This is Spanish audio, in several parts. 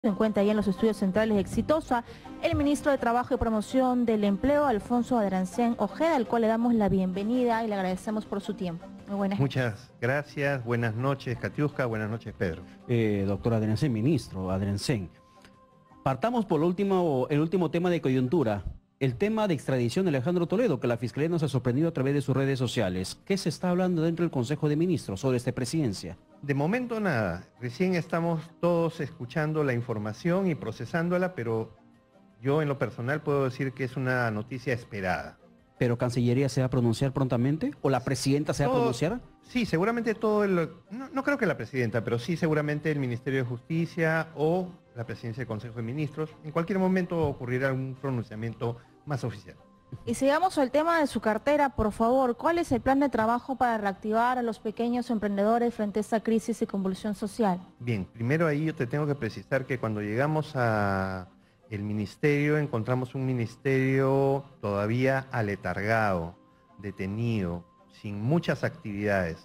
Se encuentra ahí en los estudios centrales de Exitosa el ministro de Trabajo y Promoción del Empleo, Alfonso Adrancén Ojeda, al cual le damos la bienvenida y le agradecemos por su tiempo. Muy buenas noches. Muchas gracias, buenas noches Katiuska, buenas noches Pedro. Doctor Adrancén, ministro Adrancén, partamos por el último tema de coyuntura, el tema de extradición de Alejandro Toledo, que la Fiscalía nos ha sorprendido a través de sus redes sociales. ¿Qué se está hablando dentro del Consejo de Ministros sobre esta presidencia? De momento nada, recién estamos todos escuchando la información y procesándola, pero yo en lo personal puedo decir que es una noticia esperada. ¿Pero Cancillería se va a pronunciar prontamente? ¿O la presidenta se va a pronunciar? Sí, seguramente no creo que la presidenta, pero sí seguramente el Ministerio de Justicia o la presidencia del Consejo de Ministros. En cualquier momento ocurrirá un pronunciamiento más oficial. Y sigamos al tema de su cartera, por favor. ¿Cuál es el plan de trabajo para reactivar a los pequeños emprendedores frente a esta crisis y convulsión social? Bien, primero ahí yo te tengo que precisar que cuando llegamos a el ministerio, encontramos un ministerio todavía aletargado, detenido, sin muchas actividades.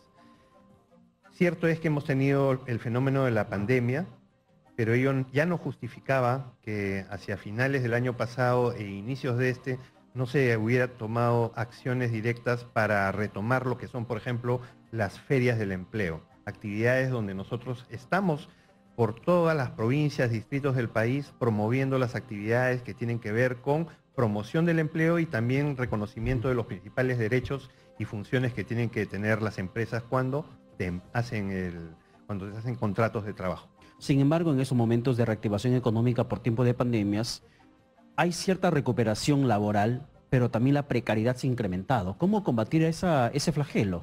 Cierto es que hemos tenido el fenómeno de la pandemia, pero ello ya no justificaba que hacia finales del año pasado e inicios de este no se hubiera tomado acciones directas para retomar lo que son, por ejemplo, las ferias del empleo, actividades donde nosotros estamos por todas las provincias, distritos del país, promoviendo las actividades que tienen que ver con promoción del empleo y también reconocimiento de los principales derechos y funciones que tienen que tener las empresas cuando se hacen contratos de trabajo. Sin embargo, en esos momentos de reactivación económica por tiempo de pandemias, hay cierta recuperación laboral, pero también la precariedad se ha incrementado. ¿Cómo combatir ese flagelo?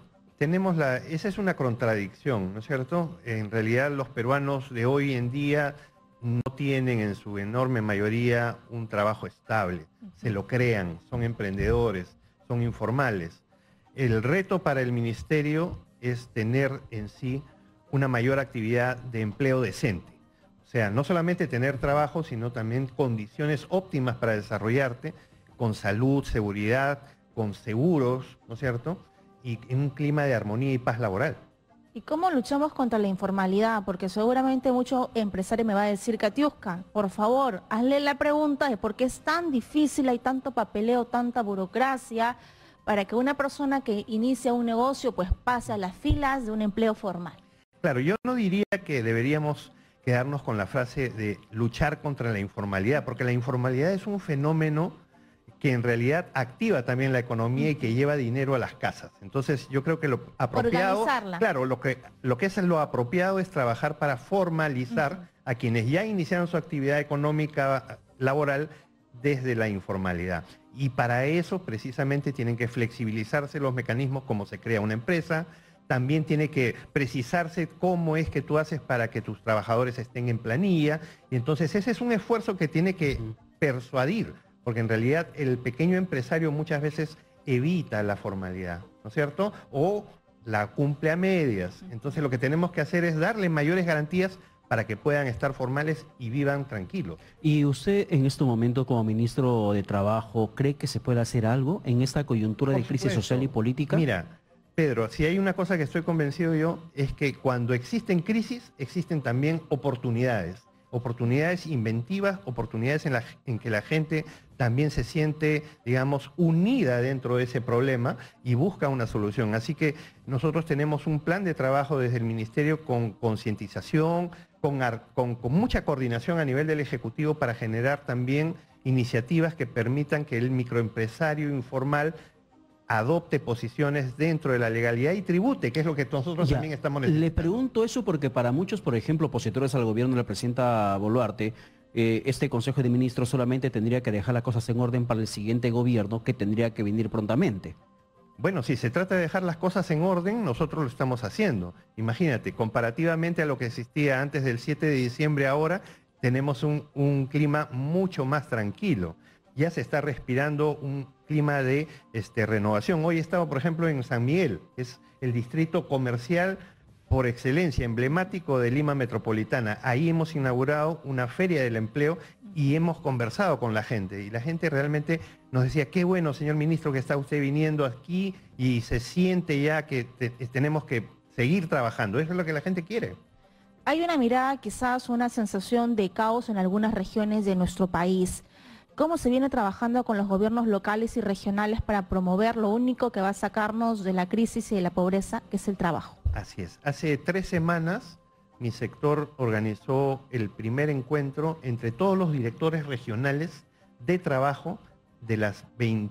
Esa es una contradicción, ¿no es cierto? En realidad los peruanos de hoy en día no tienen en su enorme mayoría un trabajo estable, se lo crean, son emprendedores, son informales. El reto para el ministerio es tener en sí una mayor actividad de empleo decente. O sea, no solamente tener trabajo, sino también condiciones óptimas para desarrollarte, con salud, seguridad, con seguros, ¿no es cierto? Y en un clima de armonía y paz laboral. ¿Y cómo luchamos contra la informalidad? Porque seguramente muchos empresarios me van a decir, Katiuska, por favor, hazle la pregunta de por qué es tan difícil, hay tanto papeleo, tanta burocracia, para que una persona que inicia un negocio pues pase a las filas de un empleo formal. Claro, yo no diría que deberíamos quedarnos con la frase de luchar contra la informalidad, porque la informalidad es un fenómeno que en realidad activa también la economía y que lleva dinero a las casas. Entonces yo creo que lo apropiado, claro, lo que es lo apropiado es trabajar para formalizar a quienes ya iniciaron su actividad económica laboral desde la informalidad. Y para eso precisamente tienen que flexibilizarse los mecanismos como se crea una empresa, también tiene que precisarse cómo es que tú haces para que tus trabajadores estén en planilla, y entonces ese es un esfuerzo que tiene que persuadir, porque en realidad el pequeño empresario muchas veces evita la formalidad, ¿no es cierto? O la cumple a medias. Entonces lo que tenemos que hacer es darle mayores garantías para que puedan estar formales y vivan tranquilos. ¿Y usted en este momento como ministro de Trabajo cree que se puede hacer algo en esta coyuntura de crisis social y política? Mira, Pedro, si hay una cosa que estoy convencido yo, es que cuando existen crisis, existen también oportunidades. Oportunidades inventivas, oportunidades en que la gente también se siente, digamos, unida dentro de ese problema y busca una solución. Así que nosotros tenemos un plan de trabajo desde el Ministerio con concientización, con mucha coordinación a nivel del Ejecutivo para generar también iniciativas que permitan que el microempresario informal adopte posiciones dentro de la legalidad y tribute, que es lo que nosotros también estamos necesitando. Le pregunto eso porque para muchos, por ejemplo, opositores al gobierno de la presidenta Boluarte, este Consejo de Ministros solamente tendría que dejar las cosas en orden para el siguiente gobierno que tendría que venir prontamente. Bueno, si se trata de dejar las cosas en orden, nosotros lo estamos haciendo. Imagínate, comparativamente a lo que existía antes del 7 de diciembre ahora, tenemos un clima mucho más tranquilo. Ya se está respirando un clima de renovación. Hoy he estado, por ejemplo, en San Miguel, es el distrito comercial por excelencia, emblemático de Lima Metropolitana. Ahí hemos inaugurado una feria del empleo y hemos conversado con la gente. Y la gente realmente nos decía, qué bueno, señor ministro, que está usted viniendo aquí y se siente ya que tenemos que seguir trabajando. Eso es lo que la gente quiere. Hay una mirada, quizás una sensación de caos en algunas regiones de nuestro país. ¿Cómo se viene trabajando con los gobiernos locales y regionales para promover lo único que va a sacarnos de la crisis y de la pobreza, que es el trabajo? Así es. Hace 3 semanas mi sector organizó el primer encuentro entre todos los directores regionales de trabajo de las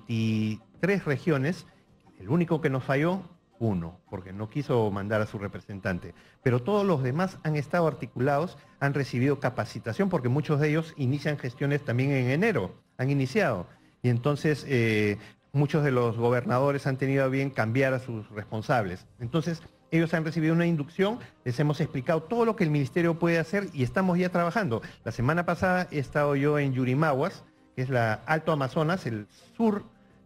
23 regiones. El único que nos falló, uno, porque no quiso mandar a su representante. Pero todos los demás han estado articulados, han recibido capacitación, porque muchos de ellos inician gestiones también en enero, han iniciado. Y entonces muchos de los gobernadores han tenido a bien cambiar a sus responsables. Entonces ellos han recibido una inducción, les hemos explicado todo lo que el ministerio puede hacer y estamos ya trabajando. La semana pasada he estado yo en Yurimaguas, que es la Alto Amazonas, el sur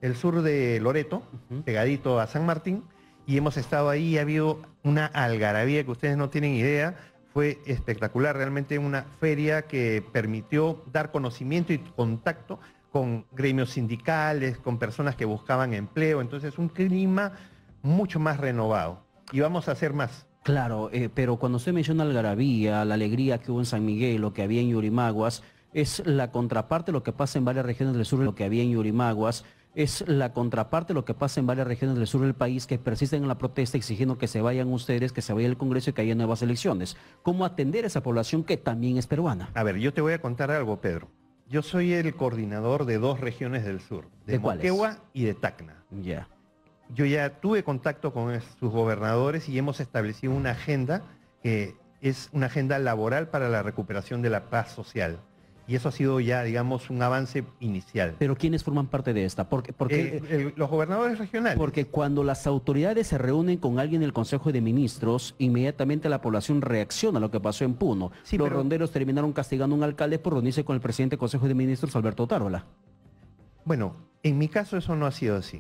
de Loreto, pegadito a San Martín, y hemos estado ahí y ha habido una algarabía que ustedes no tienen idea. Fue espectacular, realmente una feria que permitió dar conocimiento y contacto con gremios sindicales, con personas que buscaban empleo. Entonces un clima mucho más renovado y vamos a hacer más. Claro, pero cuando usted menciona algarabía, la alegría que hubo en San Miguel, lo que había en Yurimaguas, es la contraparte de lo que pasa en varias regiones del sur, lo que había en Yurimaguas, es la contraparte de lo que pasa en varias regiones del sur del país que persisten en la protesta exigiendo que se vayan ustedes, que se vaya el Congreso y que haya nuevas elecciones. ¿Cómo atender a esa población que también es peruana? A ver, yo te voy a contar algo, Pedro. Yo soy el coordinador de 2 regiones del sur, de Moquegua y de Tacna. Ya. Yo ya tuve contacto con sus gobernadores y hemos establecido una agenda que es una agenda laboral para la recuperación de la paz social. Y eso ha sido ya, digamos, un avance inicial. ¿Pero quiénes forman parte de esta? Los gobernadores regionales. Porque cuando las autoridades se reúnen con alguien del Consejo de Ministros, inmediatamente la población reacciona a lo que pasó en Puno. Sí, los ronderos terminaron castigando a un alcalde por reunirse con el presidente del Consejo de Ministros, Alberto Otárola. Bueno, en mi caso eso no ha sido así.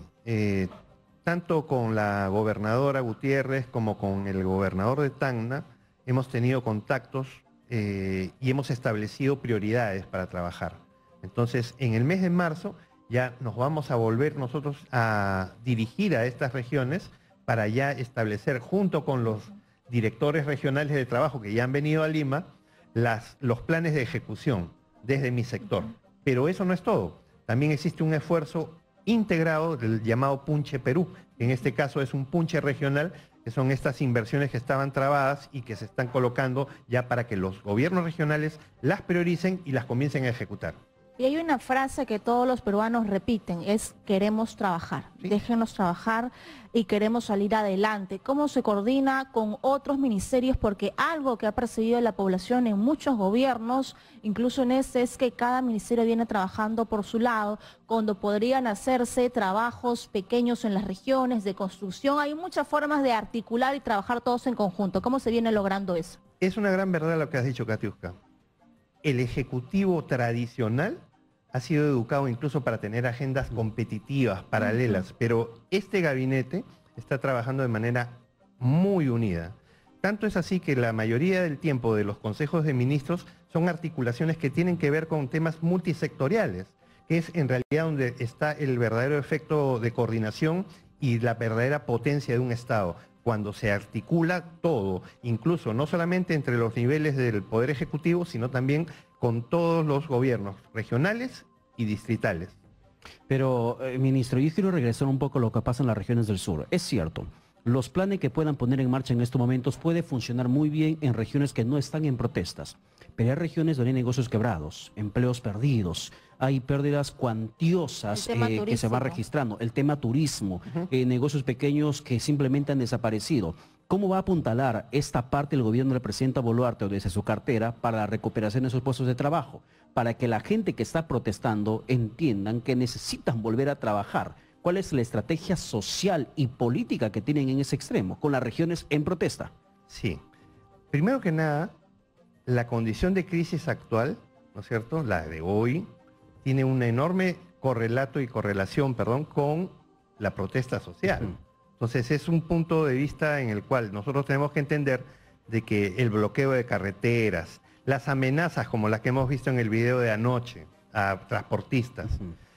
Tanto con la gobernadora Gutiérrez como con el gobernador de Tacna hemos tenido contactos y hemos establecido prioridades para trabajar. Entonces, en el mes de marzo ya nos vamos a volver nosotros a dirigir a estas regiones para ya establecer, junto con los directores regionales de trabajo que ya han venido a Lima, los planes de ejecución desde mi sector. Pero eso no es todo. También existe un esfuerzo integrado del llamado Punche Perú. En este caso es un punche regional, que son estas inversiones que estaban trabadas y que se están colocando ya para que los gobiernos regionales las prioricen y las comiencen a ejecutar. Y hay una frase que todos los peruanos repiten, es queremos trabajar, ¿sí? Déjenos trabajar y queremos salir adelante. ¿Cómo se coordina con otros ministerios? Porque algo que ha percibido la población en muchos gobiernos, incluso en este, es que cada ministerio viene trabajando por su lado, cuando podrían hacerse trabajos pequeños en las regiones de construcción. Hay muchas formas de articular y trabajar todos en conjunto. ¿Cómo se viene logrando eso? Es una gran verdad lo que has dicho, Katiuska. El ejecutivo tradicional ha sido educado incluso para tener agendas competitivas, paralelas, pero este gabinete está trabajando de manera muy unida. Tanto es así que la mayoría del tiempo de los consejos de ministros son articulaciones que tienen que ver con temas multisectoriales, que es en realidad donde está el verdadero efecto de coordinación y la verdadera potencia de un Estado. Cuando se articula todo, incluso no solamente entre los niveles del Poder Ejecutivo, sino también con todos los gobiernos regionales y distritales. Pero, ministro, yo quiero regresar un poco a lo que pasa en las regiones del sur. Es cierto, los planes que puedan poner en marcha en estos momentos pueden funcionar muy bien en regiones que no están en protestas, pero hay regiones donde hay negocios quebrados, empleos perdidos, hay pérdidas cuantiosas que se van registrando, el tema turismo, negocios pequeños que simplemente han desaparecido. ¿Cómo va a apuntalar esta parte del gobierno del presidente Boluarte o desde su cartera para la recuperación de esos puestos de trabajo? Para que la gente que está protestando entiendan que necesitan volver a trabajar. ¿Cuál es la estrategia social y política que tienen en ese extremo con las regiones en protesta? Sí. Primero que nada, la condición de crisis actual, ¿no es cierto?, la de hoy, tiene un enorme correlación con la protesta social. Entonces es un punto de vista en el cual nosotros tenemos que entender de que el bloqueo de carreteras, las amenazas como las que hemos visto en el video de anoche a transportistas,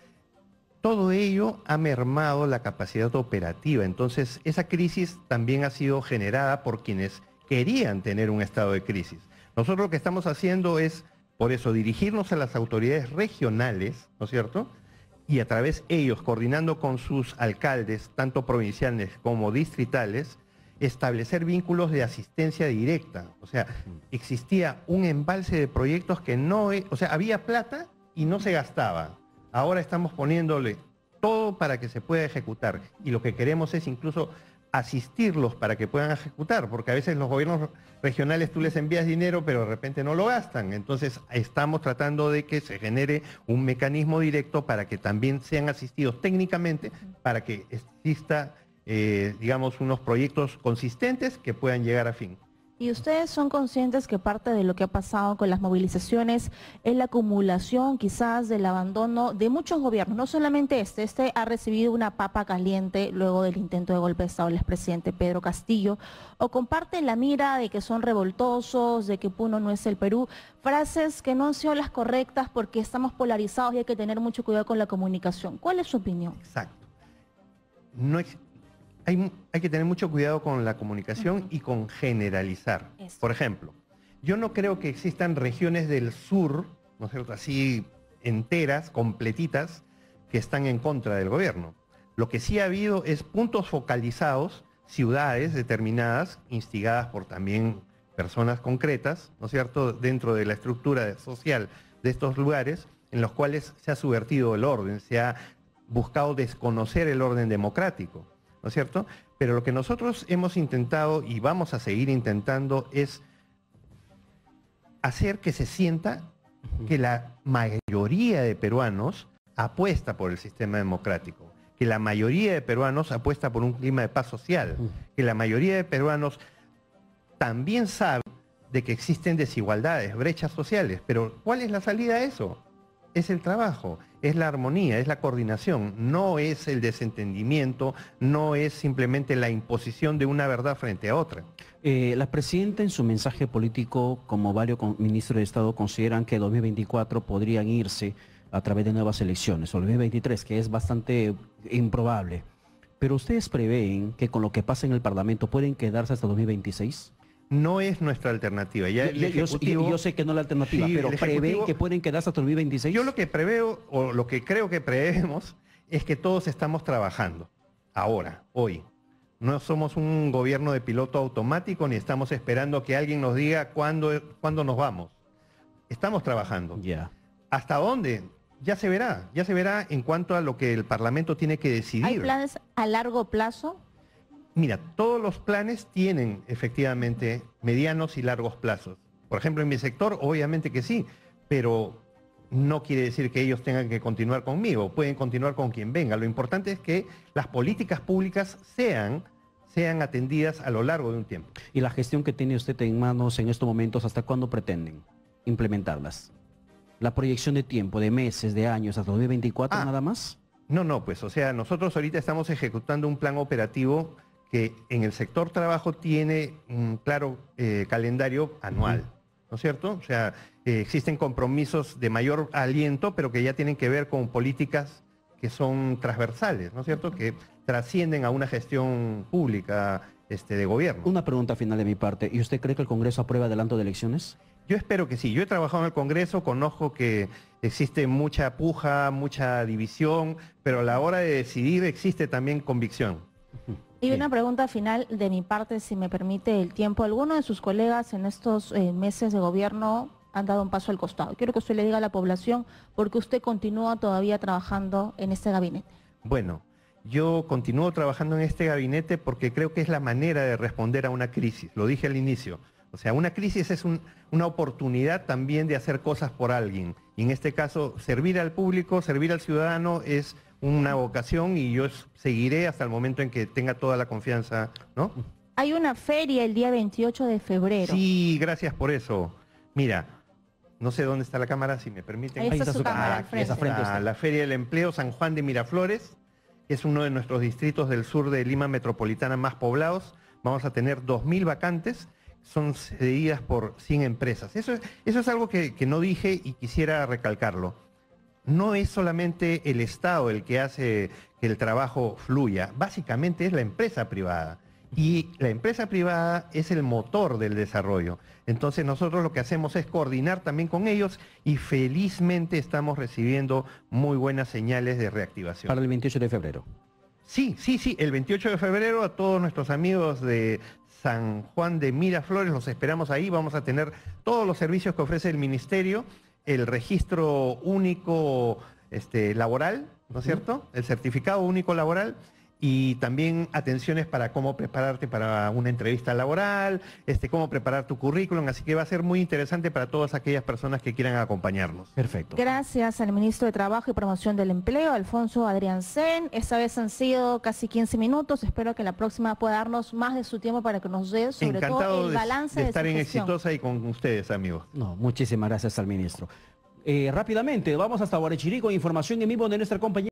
todo ello ha mermado la capacidad operativa. Entonces esa crisis también ha sido generada por quienes querían tener un estado de crisis. Nosotros lo que estamos haciendo es, por eso, dirigirnos a las autoridades regionales, ¿no es cierto?, y a través de ellos, coordinando con sus alcaldes, tanto provinciales como distritales, establecer vínculos de asistencia directa. O sea, existía un embalse de proyectos que no... O sea, había plata y no se gastaba. Ahora estamos poniéndole todo para que se pueda ejecutar. Y lo que queremos es incluso asistirlos para que puedan ejecutar, porque a veces los gobiernos regionales tú les envías dinero, pero de repente no lo gastan. Entonces estamos tratando de que se genere un mecanismo directo para que también sean asistidos técnicamente, para que exista, digamos, unos proyectos consistentes que puedan llegar a fin. ¿Y ustedes son conscientes que parte de lo que ha pasado con las movilizaciones es la acumulación quizás del abandono de muchos gobiernos? No solamente este ha recibido una papa caliente luego del intento de golpe de Estado del expresidente Pedro Castillo, o comparten la mira de que son revoltosos, de que Puno no es el Perú, frases que no han sido las correctas porque estamos polarizados y hay que tener mucho cuidado con la comunicación. ¿Cuál es su opinión? Exacto. No hay que tener mucho cuidado con la comunicación y con generalizar. Eso. Por ejemplo, yo no creo que existan regiones del sur, ¿no es cierto?, así enteras, completitas, que están en contra del gobierno. Lo que sí ha habido es puntos focalizados, ciudades determinadas, instigadas por también personas concretas, ¿no es cierto?, dentro de la estructura social de estos lugares, en los cuales se ha subvertido el orden, se ha buscado desconocer el orden democrático, ¿no es cierto? Pero lo que nosotros hemos intentado y vamos a seguir intentando es hacer que se sienta que la mayoría de peruanos apuesta por el sistema democrático, que la mayoría de peruanos apuesta por un clima de paz social, que la mayoría de peruanos también sabe de que existen desigualdades, brechas sociales, pero ¿cuál es la salida a eso? Es el trabajo, es la armonía, es la coordinación, no es el desentendimiento, no es simplemente la imposición de una verdad frente a otra. La presidenta en su mensaje político, como varios ministros de Estado consideran que 2024 podrían irse a través de nuevas elecciones, o 2023, que es bastante improbable. Pero ustedes prevén que con lo que pasa en el Parlamento pueden quedarse hasta 2026? No es nuestra alternativa. Ya Yo sé que no es la alternativa, sí, pero ¿prevén que pueden quedarse hasta 2026? Yo lo que preveo, o lo que creo que prevemos, es que todos estamos trabajando. Ahora, hoy. No somos un gobierno de piloto automático, ni estamos esperando que alguien nos diga cuándo nos vamos. Estamos trabajando. Ya. ¿Hasta dónde? Ya se verá en cuanto a lo que el Parlamento tiene que decidir. ¿Hay planes a largo plazo? Mira, todos los planes tienen efectivamente medianos y largos plazos. Por ejemplo, en mi sector, obviamente que sí, pero no quiere decir que ellos tengan que continuar conmigo, pueden continuar con quien venga. Lo importante es que las políticas públicas sean atendidas a lo largo de un tiempo. ¿Y la gestión que tiene usted en manos en estos momentos, hasta cuándo pretenden implementarlas? ¿La proyección de tiempo, de meses, de años, hasta 2024 nada más? No, pues, o sea, nosotros ahorita estamos ejecutando un plan operativo que en el sector trabajo tiene un claro calendario anual, ¿no es cierto? O sea, existen compromisos de mayor aliento, pero que ya tienen que ver con políticas que son transversales, ¿no es cierto? Que trascienden a una gestión pública de gobierno. Una pregunta final de mi parte. ¿Y usted cree que el Congreso apruebe adelanto de elecciones? Yo espero que sí. Yo he trabajado en el Congreso, conozco que existe mucha puja, mucha división, pero a la hora de decidir existe también convicción. Y una pregunta final de mi parte, si me permite el tiempo. ¿Alguno de sus colegas en estos meses de gobierno han dado un paso al costado? Quiero que usted le diga a la población por qué usted continúa todavía trabajando en este gabinete. Bueno, yo continúo trabajando en este gabinete porque creo que es la manera de responder a una crisis. Lo dije al inicio. O sea, una crisis es una oportunidad también de hacer cosas por alguien. Y en este caso, servir al público, servir al ciudadano es una vocación y yo seguiré hasta el momento en que tenga toda la confianza, ¿no? Hay una feria el día 28 de febrero. Sí, gracias por eso. Mira, no sé dónde está la cámara, si me permiten. Ahí está su cámara, al frente. La Feria del Empleo San Juan de Miraflores, que es uno de nuestros distritos del sur de Lima metropolitana más poblados. Vamos a tener 2.000 vacantes, son cedidas por 100 empresas. Eso es algo que no dije y quisiera recalcarlo. No es solamente el Estado el que hace que el trabajo fluya, básicamente es la empresa privada. Y la empresa privada es el motor del desarrollo. Entonces nosotros lo que hacemos es coordinar también con ellos y felizmente estamos recibiendo muy buenas señales de reactivación. Para el 28 de febrero. Sí, el 28 de febrero a todos nuestros amigos de San Juan de Miraflores los esperamos ahí. Vamos a tener todos los servicios que ofrece el Ministerio, el registro único laboral, ¿no es cierto? El certificado único laboral. Y también atenciones para cómo prepararte para una entrevista laboral, cómo preparar tu currículum, así que va a ser muy interesante para todas aquellas personas que quieran acompañarnos. Perfecto. Gracias al ministro de Trabajo y Promoción del Empleo, Alfonso Adriancén. Esta vez han sido casi 15 minutos, espero que la próxima pueda darnos más de su tiempo para que nos dé sobre todo el balance de estar su en gestión. Exitosa y con ustedes, amigos. No, muchísimas gracias al ministro. Rápidamente, vamos hasta Guarechirí con información en vivo de nuestra compañera.